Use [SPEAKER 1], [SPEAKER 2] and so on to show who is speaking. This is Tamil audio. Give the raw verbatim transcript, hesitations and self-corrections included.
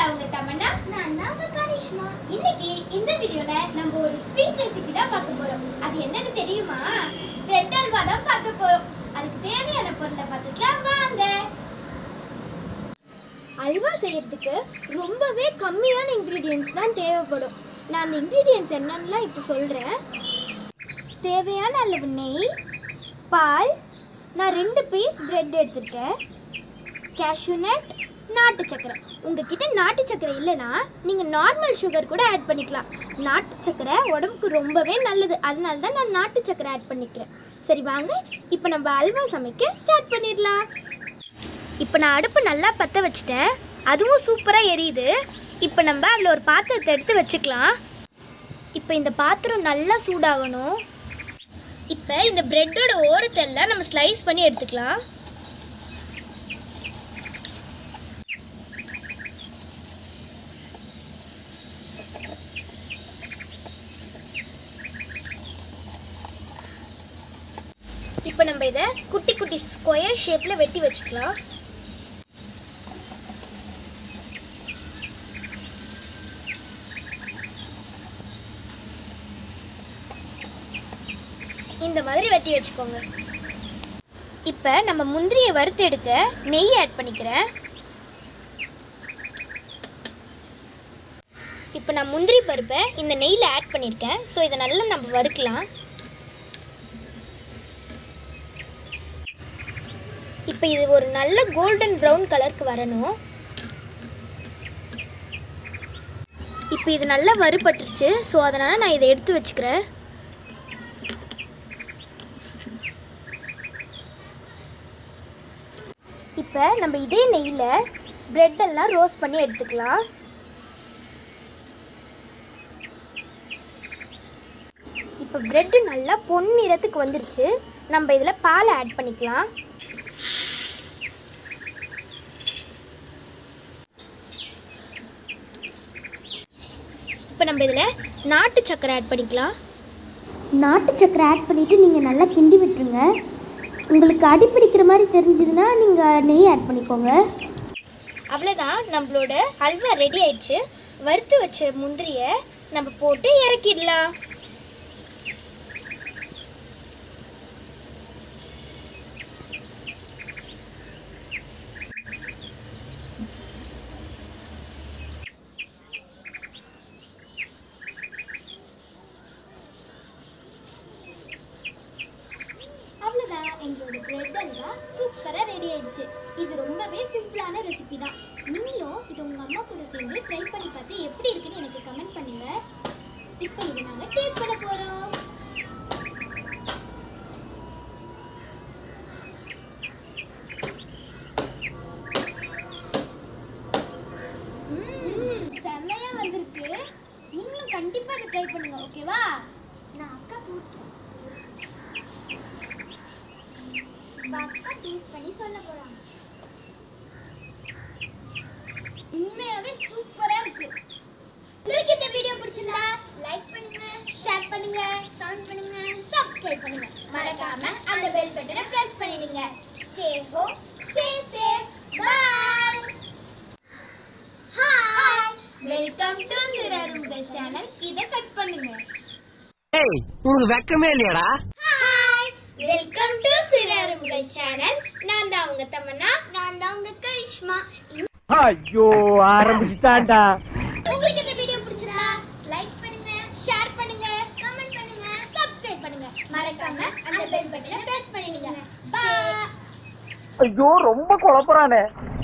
[SPEAKER 1] தான் உங்க தமன்னா, நான் தான் உங்க கரிஷ்மா. இன்னைக்கு இந்த வீடியோல நம்ம ஒரு ஸ்வீட் ரெசிபி தான் பார்க்க போறோம். அது என்னது தெரியுமா? பிரெட் அல்வா தான் பார்க்க போறோம். அதுக்கு தேவையான பொருளை பார்த்துக்கலாம் வாங்க. அல்வா செய்யறதுக்கு ரொம்பவே கம்மியான இன்கிரீடியன்ஸ் தான் தேவைப்படும். நான் அந்த இன்கிரீடியன்ஸ் என்னன்னா இப்போ சொல்றேன். தேவையான அளவு நெய், பால், நான் ரெண்டு பீஸ் பிரெட் எடுத்துருக்கேன், கேஷ்யூ நட், நாட்டு சக்கரை. உங்ககிட்ட நாட்டு சக்கரை இல்லைன்னா நீங்கள் நார்மல் சுகர் கூட ஆட் பண்ணிக்கலாம். நாட்டு சக்கரை உடம்புக்கு ரொம்பவே நல்லது, அதனால தான் நான் நாட்டு சக்கரை ஆட் பண்ணிக்கிறேன். சரி வாங்க, இப்போ நம்ம அல்வா சமைக்க ஸ்டார்ட் பண்ணிடலாம். இப்போ நான் அடுப்பு நல்லா பற்ற வச்சுட்டேன், அதுவும் சூப்பராக எரியுது. இப்போ நம்ம அதில் ஒரு பாத்திரத்தை எடுத்து வச்சுக்கலாம். இப்போ இந்த பாத்திரம் நல்லா சூடாகணும். இப்போ இந்த பிரெட்டோட ஓரத்தெல்லாம் நம்ம ஸ்லைஸ் பண்ணி எடுத்துக்கலாம். இப்போ நம்ம இதை குட்டி குட்டி ஸ்கொயர் ஷேப்பில் வெட்டி வச்சுக்கலாம். இந்த மாதிரி வெட்டி வச்சுக்கோங்க. இப்போ நம்ம முந்திரியை வறுத்து எடுக்க நெய் ஆட் பண்ணிக்கிறேன். இப்போ நான் முந்திரி பருப்பை இந்த நெய்யில் ஆட் பண்ணியிருக்கேன். ஸோ இதை நல்லா நம்ம வறுக்கலாம். இப்போ இது ஒரு நல்ல கோல்டன் ப்ரௌன் கலருக்கு வரணும். இப்போ இது நல்லா வறுபட்டுருச்சு. ஸோ அதனால் நான் இதை எடுத்து வச்சுக்கிறேன். இப்போ நம்ம இதே நெய்யில் பிரெட்டெல்லாம் ரோஸ்ட் பண்ணி எடுத்துக்கலாம். இப்போ பிரெட்டு நல்லா பொன்னிறத்துக்கு வந்துருச்சு. நம்ம இதில் பாலை ஆட் பண்ணிக்கலாம். இப்போ நம்ம இதில் நாட்டு சக்கரை ஆட் பண்ணிக்கலாம். நாட்டு சக்கரை ஆட் பண்ணிவிட்டு நீங்கள் நல்லா கிண்டி விட்டுருங்க. உங்களுக்கு அடிப்பிடிக்கிற மாதிரி தெரிஞ்சதுன்னா நீங்கள் நெய் ஆட் பண்ணிக்கோங்க. அவ்வளோதான், நம்மளோட அல்வா ரெடி ஆயிடுச்சு. வறுத்து வச்ச முந்திரியை நம்ம போட்டு இறக்கிடலாம். அவ்வளோதான், எங்களோட பிரெட் அல்வா சூப்பராக ரெடி ஆயிடுச்சு. இது ரொம்பவே சிம்பிளான ரெசிபி தான். நீங்களும் இது உங்கள் அம்மா கூட சேர்ந்து ட்ரை பண்ணி பார்த்து எப்படி இருக்குன்னு எனக்கு கமெண்ட் பண்ணுங்க. இப்போ இது நாங்கள் டேஸ்ட் பண்ண போகிறோம். செம்மையாக வந்திருக்கு. நீங்களும் கண்டிப்பாக இதை ட்ரை பண்ணுங்க. ஓகேவா? நான் அக்கா போட்டு அக்கா டேஸ்ட் பண்ணி சொல்ல போறாங்க. உண்மையாவே சூப்பரா இருக்கு. உங்களுக்கு இந்த வீடியோ பிடிச்சிருந்தா லைக் பண்ணுங்க, ஷேர் பண்ணுங்க, கமெண்ட் பண்ணுங்க, சப்ஸ்கிரைப் பண்ணுங்க. மறக்காம அந்த பெல் பட்டனை பிரஸ் பண்ணிடுங்க. Stay home, stay safe. Bye. Hi, welcome to சிறருங்க சேனல். இத கட் பண்ணுங்க.
[SPEAKER 2] ஏய், உங்களுக்கு வெக்கமே இல்லையாடா?
[SPEAKER 1] வெல்கம் டு சிறருங்க சேனல். நான் தான் உங்க தமன்னா, நான் தான் உங்க கரிஷ்மா.
[SPEAKER 2] ஐயோ, ஆரம்பிச்சிட்டான்டா.
[SPEAKER 1] உங்களுக்கு இந்த வீடியோ பிடிச்சதா லைக் பண்ணுங்க, ஷேர் பண்ணுங்க, கமெண்ட் பண்ணுங்க, சப்ஸ்கிரைப் பண்ணுங்க. மறக்காம அந்த பெல் பட்டனை பிரஸ் பண்ணிடுங்க. பை.
[SPEAKER 2] ஐயோ, ரொம்ப குழப்பறானே.